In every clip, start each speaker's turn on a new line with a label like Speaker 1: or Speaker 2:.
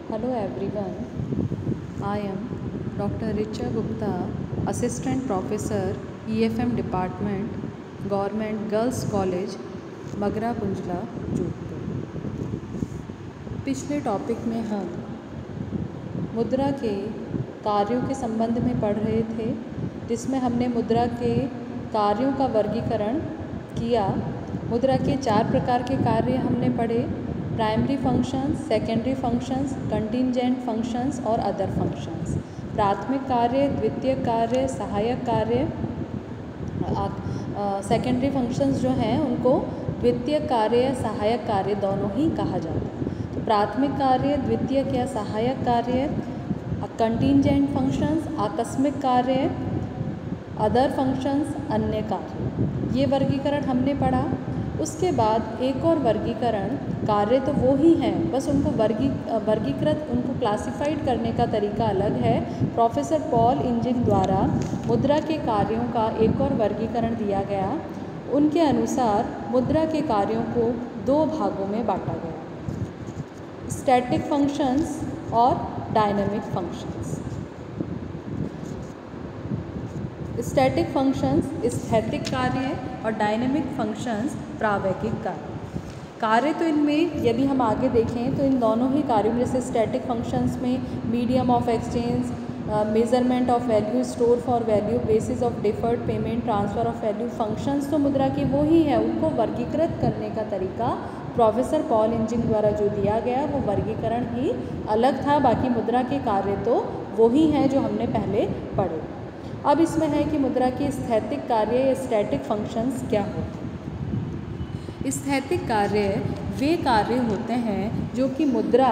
Speaker 1: Hello everyone, I am Dr. Richa Gupta, Assistant Professor, EFM Department, Government Girls College, Magra पुंजला, Jodhpur. पिछले topic में हम मुद्रा के कार्यों के संबंध में पढ़ रहे थे, जिसमें हमने मुद्रा के कार्यों का वर्गीकरण किया। मुद्रा के 4 प्रकार के कार्य हमने पढ़े: primary functions, secondary functions, contingent functions और अदर फंक्शंस। प्राथमिक कार्य, द्वितीयक कार्य, सहायक कार्य, सेकेंडरी फंक्शंस जो हैं उनको द्वितीयक कार्य या सहायक कार्य दोनों ही कहा जाता है। तो प्राथमिक कार्य, द्वितीयक या सहायक कार्य, कंटिंजेंट फंक्शंस, आकस्मिक कार्य, अदर फंक्शंस, अन्य कार्य, ये वर्गीकरण हमने पढ़ा। उसके बाद एक और वर्गीकरण, कार्य तो वो ही हैं, बस उनको वर्गीकृत उनको क्लासिफाइड करने का तरीका अलग है। प्रोफेसर पॉल इंजिंग द्वारा मुद्रा के कार्यों का एक और वर्गीकरण दिया गया। उनके अनुसार मुद्रा के कार्यों को 2 भागों में बांटा गया: स्टैटिक फंक्शंस और डायनेमिक फंक्शंस। स्टैटिक फंक्शंस स्थैतिक कार्य और डायनेमिक फंक्शंस प्रावैगिक कार्य। तो इनमें यदि हम आगे देखें तो इन दोनों ही कार्यों में, जैसे स्टैटिक फंक्शंस में medium of exchange, measurement of value, store for value, basis of deferred payment, transfer of value, functions तो मुद्रा के वो ही है। उनको वर्गीकृत करने का तरीका प्रोफेसर पॉल इंजिंग द्वारा जो दिया गया वो वर्गीकरण ही अलग था। बाकी मुद्रा के कार्य तो वो ही हैं जो हमने पहले पढ़े। अब इसमें है कि मुद्रा के स्थैतिक कार्य या स्टैटिक फंक्शंस क्या होते हैं। स्थैतिक कार्य वे कार्य होते हैं जो कि मुद्रा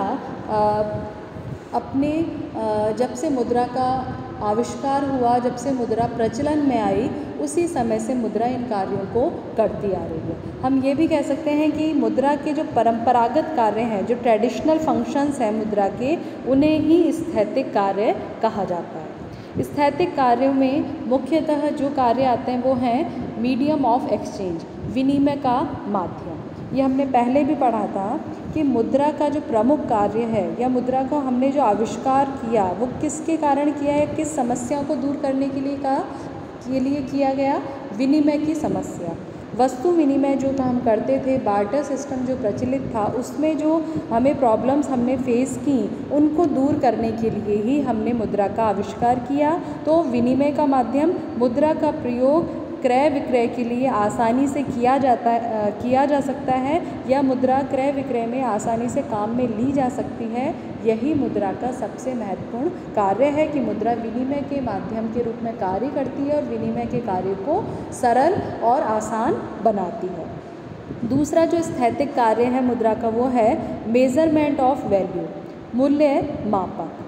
Speaker 1: अपने जब से मुद्रा का आविष्कार हुआ, जब से मुद्रा प्रचलन में आई, उसी समय से मुद्रा इन कार्यों को करती आ रही है। हम ये भी कह सकते हैं कि मुद्रा के जो परंपरागत कार्य हैं, जो ट्रेडिशनल फंक्शंस हैं मुद्रा के, उन्हें ही स्थैतिक कार्य कहा जाता है। स्थैतिक कार्यों में मुख्यतः जो कार्य आते हैं वो हैं मीडियम ऑफ एक्सचेंज, विनिमय का माध्यम। ये हमने पहले भी पढ़ा था कि मुद्रा का जो प्रमुख कार्य है या मुद्रा को हमने जो आविष्कार किया वो किसके कारण किया है, किस समस्या को दूर करने के लिए किया गया? विनिमय की समस्या। वस्तु विनिमय जो था हम करते थे, बार्टर सिस्टम जो प्रचलित था, उसमें जो हमें प्रॉब्लम्स हमने फेस की, उनको दूर करने के लिए ही हमने मुद्रा का आविष्कार किया। तो विनिमय का माध्यम, मुद्रा का प्रयोग क्रय विक्रय के लिए आसानी से किया जा सकता है या मुद्रा क्रय विक्रय में आसानी से काम में ली जा सकती है। यही मुद्रा का सबसे महत्वपूर्ण कार्य है कि मुद्रा विनिमय के माध्यम के रूप में कार्य करती है और विनिमय के कार्य को सरल और आसान बनाती है। दूसरा जो स्थैतिक कार्य है मुद्रा का वो है मेजरमेंट ऑफ वैल्यू, मूल्य मापक।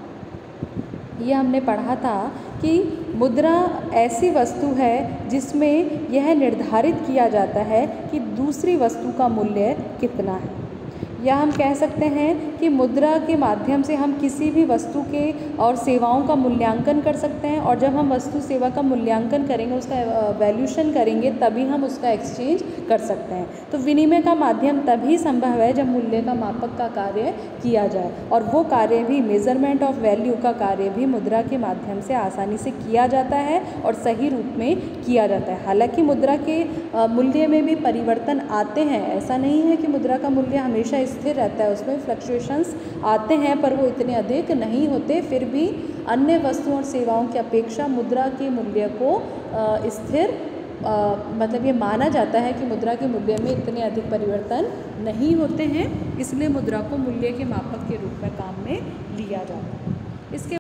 Speaker 1: ये हमने पढ़ा था कि मुद्रा ऐसी वस्तु है जिसमें यह निर्धारित किया जाता है कि दूसरी वस्तु का मूल्य कितना है। या हम कह सकते हैं कि मुद्रा के माध्यम से हम किसी भी वस्तु के और सेवाओं का मूल्यांकन कर सकते हैं, और जब हम वस्तु सेवा का मूल्यांकन करेंगे, उसका वैल्यूशन करेंगे, तभी हम उसका एक्सचेंज कर सकते हैं। तो विनिमय का माध्यम तभी संभव है जब मूल्य का मापक का कार्य किया जाए, और वो कार्य भी मेजरमेंट ऑफ वैल्यू का कार्य भी मुद्रा के माध्यम से आसानी से किया जाता है और सही रूप में किया जाता है। हालांकि मुद्रा के मूल्य में भी परिवर्तन आते हैं, ऐसा नहीं है कि मुद्रा का मूल्य हमेशा स्थिर रहता है, उसमें फ्लक्चुएशंस आते हैं, पर वो इतने अधिक नहीं होते। फिर भी अन्य वस्तुओं और सेवाओं की अपेक्षा मुद्रा के मूल्य को स्थिर मतलब ये माना जाता है कि मुद्रा के मूल्य में इतने अधिक परिवर्तन नहीं होते हैं, इसलिए मुद्रा को मूल्य के मापक के रूप में काम में लिया जाता है। इसके